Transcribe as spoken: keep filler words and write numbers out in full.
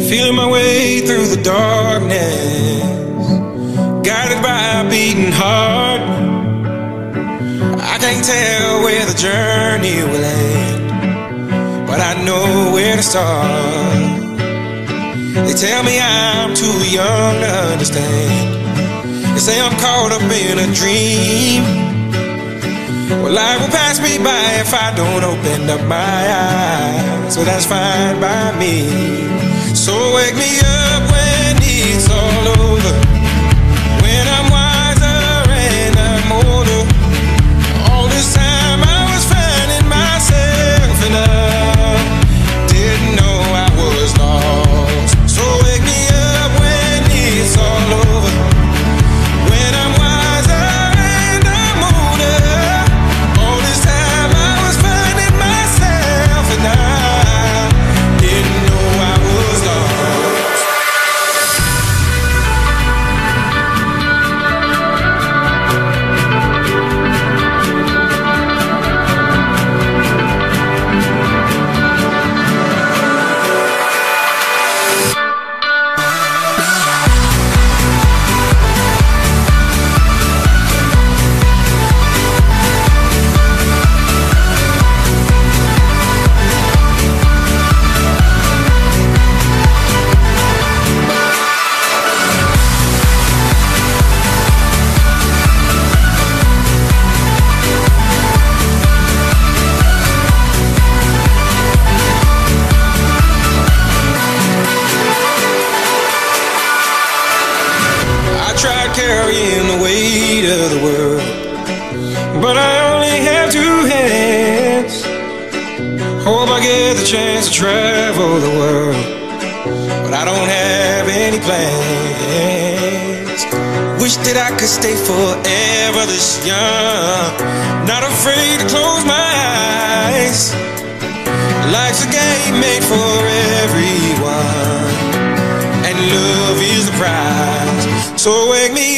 Feeling my way through the darkness, guided by a beating heart. I can't tell where the journey will end, but I know where to start. They tell me I'm too young to understand. They say I'm caught up in a dream. Well, life will pass me by if I don't open up my eyes, so that's fine by me. So wake me up when it's all over, when I'm wiser and I'm older. All this time I was finding myself and I didn't know I was lost. So wake me up when it's all over, when I'm wiser and I'm older. All this time I was finding myself and I didn't know I was lost. Tried carrying the weight of the world, but I only have two hands. Hope I get the chance to travel the world, but I don't have any plans. Wish that I could stay forever this young, not afraid to close my eyes. Life's a game made for everyone, and love is the prize. So wake me